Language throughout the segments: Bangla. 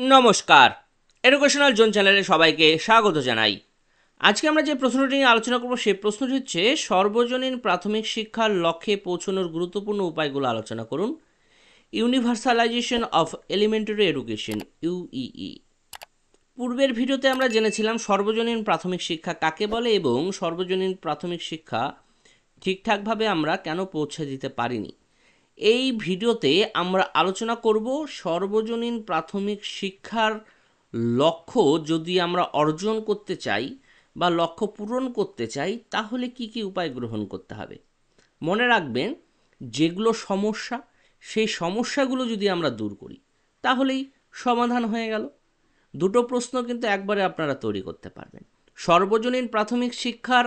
নমস্কার, এডুকেশনাল জোন চ্যানেলে সবাইকে স্বাগত জানাই। আজকে আমরা যে প্রশ্নটি নিয়ে আলোচনা করব সেই প্রশ্নটি হচ্ছে সর্বজনীন প্রাথমিক শিক্ষার লক্ষ্যে পৌঁছানোর গুরুত্বপূর্ণ উপায়গুলো আলোচনা করুন। Universalisation of elementary education, UEE. পূর্বের ভিডিওতে আমরা জেনেছিলাম সর্বজনীন প্রাথমিক শিক্ষা কাকে বলে এবং সর্বজনীন প্রাথমিক শিক্ষা ঠিকঠাকভাবে আমরা কেন পৌঁছে দিতে পারিনি। এই ভিডিওতে আমরা আলোচনা করব সর্বজনীন প্রাথমিক শিক্ষার লক্ষ্য যদি আমরা অর্জন করতে চাই বা লক্ষ্য পূরণ করতে চাই তাহলে কি কি উপায় গ্রহণ করতে হবে। মনে রাখবেন, যেগুলো সমস্যা সেই সমস্যাগুলো যদি আমরা দূর করি তাহলেই সমাধান হয়ে গেল। দুটো প্রশ্ন কিন্তু একবারে আপনারা তৈরি করতে পারবেন। সর্বজনীন প্রাথমিক শিক্ষার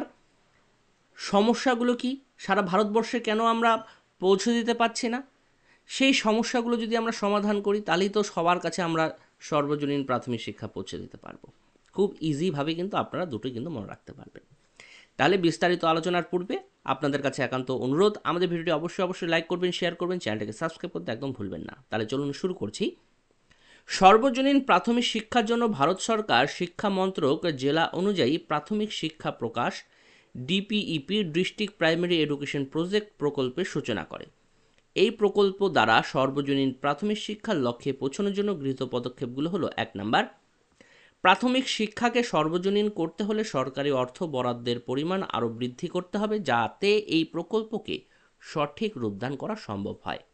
সমস্যাগুলো কি, সারা ভারতবর্ষে কেন আমরা পৌঁছে দিতে পারছি না, সেই সমস্যাগুলো যদি আমরা সমাধান করি তাহলেই তো সবার কাছে আমরা সর্বজনীন প্রাথমিক শিক্ষা পৌঁছে দিতে পারবো। খুব ইজিভাবে কিন্তু আপনারা দুটোই কিন্তু মনে রাখতে পারবেন। তাহলে বিস্তারিত আলোচনার পূর্বে আপনাদের কাছে একান্ত অনুরোধ, আমাদের ভিডিওটি অবশ্যই লাইক করবেন, শেয়ার করবেন, চ্যানেলটাকে সাবস্ক্রাইব করতে একদম ভুলবেন না। তাহলে চলুন শুরু করছি। সর্বজনীন প্রাথমিক শিক্ষার জন্য ভারত সরকার শিক্ষা মন্ত্রক জেলা অনুযায়ী প্রাথমিক শিক্ষা প্রকাশ DPEP, district primary education project প্রকল্পের সূচনা করে। এই প্রকল্প দ্বারা সর্বজনীন প্রাথমিক শিক্ষার লক্ষ্যে পৌঁছানোর জন্য গৃহীত পদক্ষেপগুলো হলো: 1 নাম্বার, প্রাথমিক শিক্ষাকে সর্বজনীন করতে হলে সরকারি অর্থ বরাদ্দের পরিমাণ আরও বৃদ্ধি করতে হবে যাতে এই প্রকল্পকে সঠিক রূপদান করা সম্ভব হয়।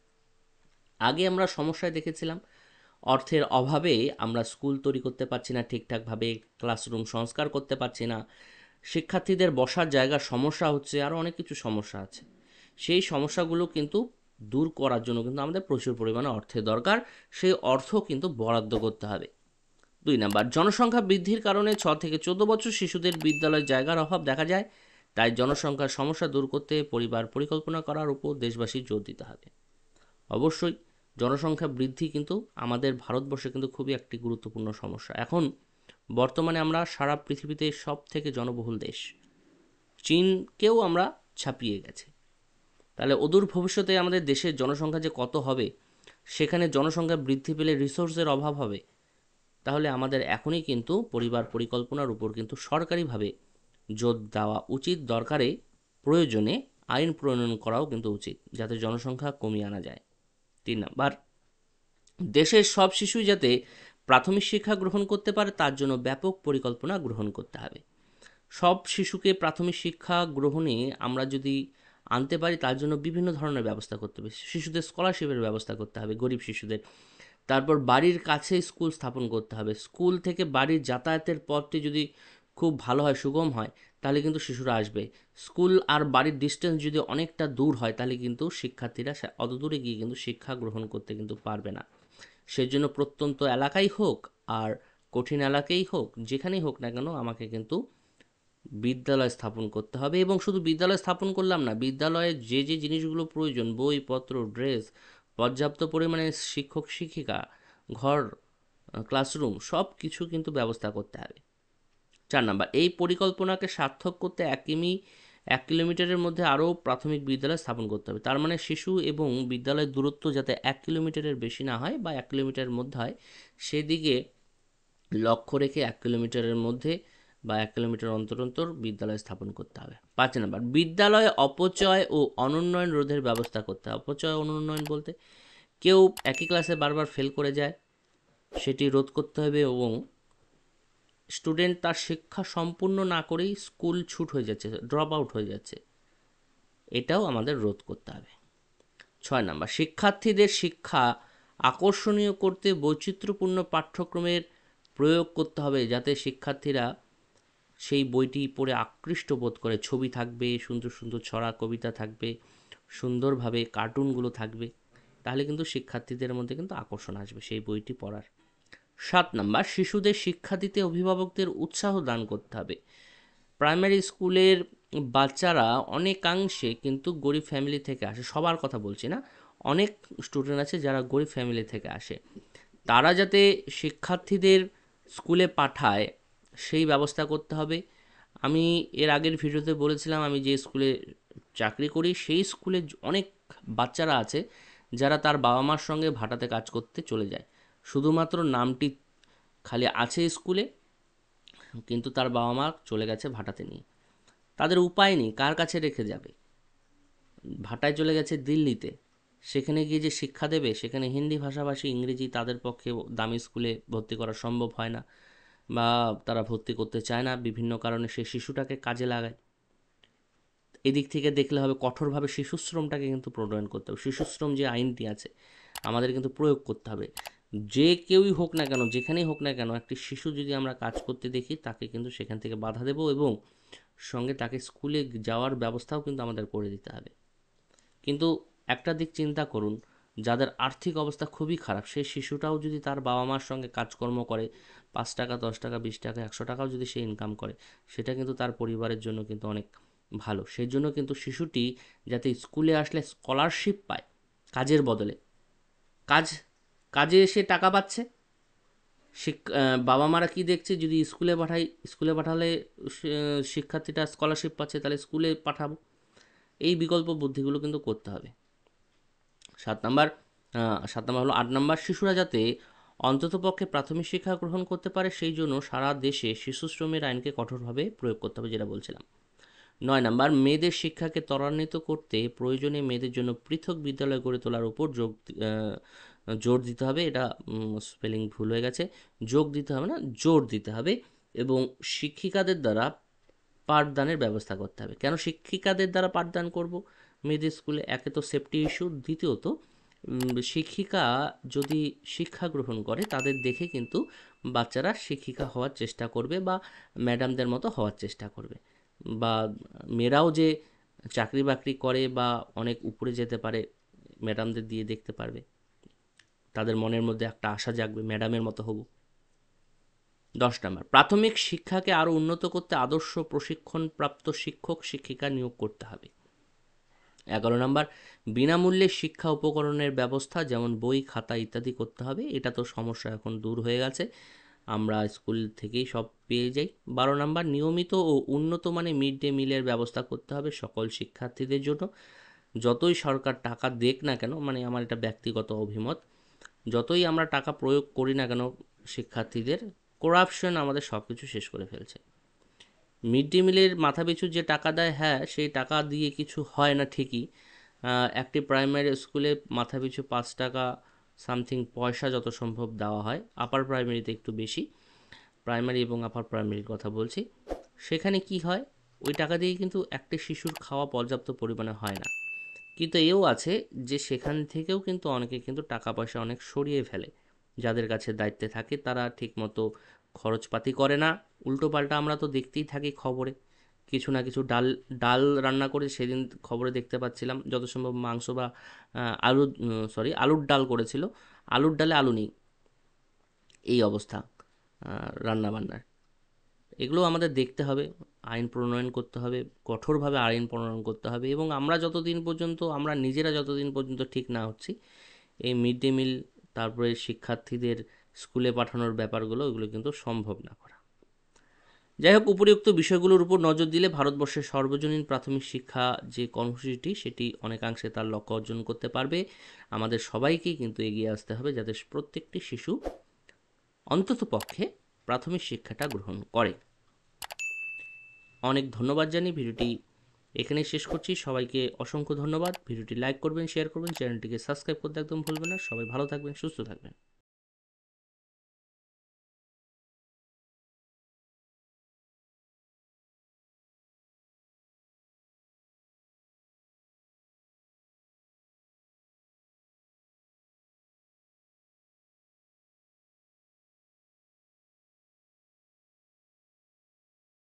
আগে আমরা সমস্যায় দেখেছিলাম অর্থের অভাবে আমরা স্কুল তৈরি করতে পারছি না ঠিকঠাকভাবে, ক্লাসরুম সংস্কার করতে পারছি না, শিক্ষার্থীদের বসার জায়গার সমস্যা হচ্ছে, আরও অনেক কিছু সমস্যা আছে। সেই সমস্যাগুলো কিন্তু দূর করার জন্য কিন্তু আমাদের প্রচুর পরিমাণে অর্থের দরকার, সেই অর্থ কিন্তু বরাদ্দ করতে হবে। 2 নাম্বার, জনসংখ্যা বৃদ্ধির কারণে 6 থেকে 14 বছর শিশুদের বিদ্যালয়ে জায়গার অভাব দেখা যায়, তাই জনসংখ্যার সমস্যা দূর করতে পরিবার পরিকল্পনা করার উপর দেশবাসী জোর দিতে হবে। অবশ্যই জনসংখ্যা বৃদ্ধি কিন্তু আমাদের ভারতবর্ষে কিন্তু খুবই একটি গুরুত্বপূর্ণ সমস্যা। এখন বর্তমানে আমরা সারা পৃথিবীতে সব থেকে জনবহুল দেশ, চীনকেও আমরা ছাপিয়ে গেছে। তাহলে অদূর ভবিষ্যতে আমাদের দেশের জনসংখ্যা যে কত হবে, সেখানে জনসংখ্যা বৃদ্ধি পেলে রিসোর্সের অভাব হবে। তাহলে আমাদের এখনই কিন্তু পরিবার পরিকল্পনার উপর কিন্তু সরকারিভাবে জোর দেওয়া উচিত, দরকারে প্রয়োজনে আইন প্রণয়ন করাও কিন্তু উচিত যাতে জনসংখ্যা কমিয়ে আনা যায়। 3 নাম্বার, দেশের সব শিশুই যাতে প্রাথমিক শিক্ষা গ্রহণ করতে পারে তার জন্য ব্যাপক পরিকল্পনা গ্রহণ করতে হবে। সব শিশুকে প্রাথমিক শিক্ষা গ্রহণে আমরা যদি আনতে পারি তার জন্য বিভিন্ন ধরনের ব্যবস্থা করতে হবে। শিশুদের স্কলারশিপের ব্যবস্থা করতে হবে, গরিব শিশুদের। তারপর বাড়ির কাছে স্কুল স্থাপন করতে হবে। স্কুল থেকে বাড়ির যাতায়াতের পথটি যদি খুব ভালো হয়, সুগম হয়, তাহলে কিন্তু শিশুরা আসবে। স্কুল আর বাড়ির ডিস্টেন্স যদি অনেকটা দূর হয় তাহলে কিন্তু শিক্ষার্থীরা অত দূরে গিয়ে কিন্তু শিক্ষা গ্রহণ করতে কিন্তু পারবে না। সেজন্য প্রত্যন্ত এলাকাই হোক আর কঠিন এলাকাই হোক, যেখানেই হোক না কেন আমাকে কিন্তু বিদ্যালয় স্থাপন করতে হবে। এবং শুধু বিদ্যালয় স্থাপন করলাম না, বিদ্যালয়ে যে যে জিনিসগুলো প্রয়োজন, বইপত্র, ড্রেস, পর্যাপ্ত পরিমাণে শিক্ষক শিক্ষিকা, ঘর, ক্লাসরুম, সব কিছু কিন্তু ব্যবস্থা করতে হবে। 4 নাম্বার, এই পরিকল্পনাকে সার্থক করতে 1 কিলোমিটারের মধ্যে আরও প্রাথমিক বিদ্যালয় স্থাপন করতে হবে। তার মানে শিশু এবং বিদ্যালয়ের দূরত্ব যাতে 1 কিলোমিটারের বেশি না হয় বা 1 কিলোমিটারের মধ্যে হয়, সেদিকে লক্ষ্য রেখে 1 কিলোমিটারের মধ্যে বা 1 কিলোমিটার অন্তর অন্তর বিদ্যালয় স্থাপন করতে হবে। 5 নাম্বার, বিদ্যালয়ে অপচয় ও অনুন্নয়ন রোধের ব্যবস্থা করতে হবে। অপচয় অনুন্নয়ন বলতে কেউ একই ক্লাসে বারবার ফেল করে যায়, সেটি রোধ করতে হবে এবং স্টুডেন্ট তার শিক্ষা সম্পূর্ণ না করেই স্কুল ছুট হয়ে যাচ্ছে, ড্রপ আউট হয়ে যাচ্ছে, এটাও আমাদের রোধ করতে হবে। 6 নাম্বার, শিক্ষার্থীদের শিক্ষা আকর্ষণীয় করতে বৈচিত্র্যপূর্ণ পাঠ্যক্রমের প্রয়োগ করতে হবে যাতে শিক্ষার্থীরা সেই বইটি পড়ে আকৃষ্ট বোধ করে। ছবি থাকবে, সুন্দর সুন্দর ছড়া কবিতা থাকবে, সুন্দরভাবে কার্টুনগুলো থাকবে, তাহলে কিন্তু শিক্ষার্থীদের মধ্যে কিন্তু আকর্ষণ আসবে সেই বইটি পড়ার। 7 নাম্বার, শিশুদের শিক্ষা দিতে অভিভাবকদের উৎসাহ দান করতে হবে। প্রাইমারি স্কুলের বাচ্চারা অনেকাংশে কিন্তু গরিব ফ্যামিলি থেকে আসে, সবার কথা বলছি না, অনেক স্টুডেন্ট আছে যারা গরিব ফ্যামিলি থেকে আসে। তারা যাতে শিক্ষার্থীদের স্কুলে পাঠায় সেই ব্যবস্থা করতে হবে। আমি এর আগের ভিডিওতে বলেছিলাম আমি যে স্কুলে চাকরি করি সেই স্কুলে অনেক বাচ্চারা আছে যারা তার বাবা মার সঙ্গে ভাড়াতে কাজ করতে চলে যায়, শুধুমাত্র নামটি খালি আছে স্কুলে, কিন্তু তার বাবা মা চলে গেছে ভাটাতে নিয়ে। তাদের উপায় নেই, কার কাছে রেখে যাবে? ভাটায় চলে গেছে দিল্লিতে, সেখানে গিয়ে যে শিক্ষা দেবে, সেখানে হিন্দি ভাষাভাষী, ইংরেজি তাদের পক্ষে দামি স্কুলে ভর্তি করা সম্ভব হয় না, বা তারা ভর্তি করতে চায় না বিভিন্ন কারণে, সেই শিশুটাকে কাজে লাগায়। এদিক থেকে দেখলে হবে কঠোরভাবে শিশুশ্রমটাকে কিন্তু প্রণয়ন করতে হবে। শিশুশ্রম যে আইনটি আছে আমাদের কিন্তু প্রয়োগ করতে হবে। যে কেউই হোক না কেন, যেখানেই হোক না কেন, একটি শিশু যদি আমরা কাজ করতে দেখি তাকে কিন্তু সেখান থেকে বাধা দেব, এবং সঙ্গে তাকে স্কুলে যাওয়ার ব্যবস্থাও কিন্তু আমাদের করে দিতে হবে। কিন্তু একটা দিক চিন্তা করুন, যাদের আর্থিক অবস্থা খুবই খারাপ, সেই শিশুটাও যদি তার বাবা মার সঙ্গে কাজকর্ম করে, 5 টাকা 10 টাকা 20 টাকা 100 টাকাও যদি সে ইনকাম করে, সেটা কিন্তু তার পরিবারের জন্য কিন্তু অনেক ভালো। সেই জন্য কিন্তু শিশুটি যাতে স্কুলে আসলে স্কলারশিপ পায় কাজের বদলে, কাজ কাজে এসে টাকা পাচ্ছে, বাবা মারা কি দেখছে, যদি স্কুলে পাঠাই, স্কুলে পাঠালে শিক্ষার্থীটা স্কলারশিপ পাচ্ছে, তাহলে স্কুলে পাঠাবো। এই বিকল্প বুদ্ধিগুলো কিন্তু করতে হবে। 7 নাম্বার 7 নাম্বার হলো 8 নাম্বার, শিশুরা যাতে অন্ততপক্ষে প্রাথমিক শিক্ষা গ্রহণ করতে পারে, সেই জন্য সারা দেশে শিশু শ্রমের আইনকে কঠোরভাবে প্রয়োগ করতে হবে, যেটা বলছিলাম। 9 নাম্বার, মেয়েদের শিক্ষাকে ত্বরান্বিত করতে প্রয়োজনে মেয়েদের জন্য পৃথক বিদ্যালয় গড়ে তোলার উপর জোর দিতে হবে। এটা স্পেলিং ভুল হয়ে গেছে, যোগ দিতে হবে না, জোর দিতে হবে। এবং শিক্ষিকাদের দ্বারা পাঠদানের ব্যবস্থা করতে হবে। কেন শিক্ষিকাদের দ্বারা পাঠদান করব মেয়েদের স্কুলে? একে তো সেফটি ইস্যু, দ্বিতীয়ত শিক্ষিকা যদি শিক্ষা গ্রহণ করে, তাদের দেখে কিন্তু বাচ্চারা শিক্ষিকা হওয়ার চেষ্টা করবে, বা ম্যাডামদের মতো হওয়ার চেষ্টা করবে। বা মেয়েরাও যে চাকরি বাকরি করে বা অনেক উপরে যেতে পারে, ম্যাডামদের দিয়ে দেখতে পারবে, তাদের মনের মধ্যে একটা আশা জাগবে, ম্যাডামের মতো হব। 10 নাম্বার, প্রাথমিক শিক্ষাকে আরও উন্নত করতে আদর্শ প্রশিক্ষণপ্রাপ্ত শিক্ষক শিক্ষিকা নিয়োগ করতে হবে। 11 নাম্বার, বিনামূল্যে শিক্ষা উপকরণের ব্যবস্থা, যেমন বই খাতা ইত্যাদি করতে হবে। এটা তো সমস্যা এখন দূর হয়ে গেছে, আমরা স্কুল থেকেই সব পেয়ে যাই। 12 নাম্বার, নিয়মিত ও উন্নত মানের মিড ডে মিলের ব্যবস্থা করতে হবে সকল শিক্ষার্থীদের জন্য। যতই সরকার টাকা দেখ না কেন, মানে আমার এটা ব্যক্তিগত অভিমত, যতই আমরা টাকা প্রয়োগ করি না কেন শিক্ষার্থীদের, করাপশন আমাদের সব কিছু শেষ করে ফেলছে। মিড ডে মিলের মাথাপিছু যে টাকা দেয়, হ্যাঁ সেই টাকা দিয়ে কিছু হয় না ঠিকই। একটি প্রাইমারি স্কুলে মাথাপিছু 5 টাকা সামথিং পয়সা যত সম্ভব দেওয়া হয়, আপার প্রাইমারিতে একটু বেশি, প্রাইমারি এবং আপার প্রাইমারির কথা বলছি। সেখানে কি হয়, ওই টাকা দিয়ে কিন্তু একটি শিশুর খাওয়া পর্যাপ্ত পরিমাণে হয় না। কিন্তু এও আছে যে সেখান থেকেও কিন্তু অনেকে কিন্তু টাকা পয়সা অনেক সরিয়ে ফেলে, যাদের কাছে দায়িত্বে থাকে তারা ঠিকমতো খরচপাতি করে না। উল্টোপাল্টা আমরা তো দেখতেই থাকি খবরে, কিছু না কিছু ডাল ডাল রান্না করে, সেদিন খবরে দেখতে পাচ্ছিলাম যত সম্ভব মাংস বা আলুর ডাল করেছিল, আলুর ডালে আলু নেই, এই অবস্থা রান্না বান্নার। এগুলো আমাদের দেখতে হবে, আইন প্রণয়ন করতে হবে, কঠোরভাবে আইন প্রণয়ন করতে হবে। এবং আমরা নিজেরা যতদিন পর্যন্ত ঠিক না হচ্ছি, এই মিড ডে মিল, তারপরে শিক্ষার্থীদের স্কুলে পাঠানোর ব্যাপারগুলো, এগুলো কিন্তু সম্ভব না করা। যাই হোক, উপরিউক্ত বিষয়গুলোর উপর নজর দিলে ভারতবর্ষের সর্বজনীন প্রাথমিক শিক্ষা যে কর্মসূচিটি, সেটি অনেকাংশে তার লক্ষ্য অর্জন করতে পারবে। আমাদের সবাইকেই কিন্তু এগিয়ে আসতে হবে যাতে প্রত্যেকটি শিশু অন্তত পক্ষে প্রাথমিক শিক্ষাটা গ্রহণ করে। অনেক ধন্যবাদ জানিয়ে ভিডিওটি এখানেই শেষ করছি। সবাইকে অসংখ্য ধন্যবাদ। ভিডিওটি লাইক করবেন, শেয়ার করবেন, চ্যানেলটিকে সাবস্ক্রাইব করতে একদম ভুলবেন না। সবাই ভালো থাকবেন, সুস্থ থাকবেন।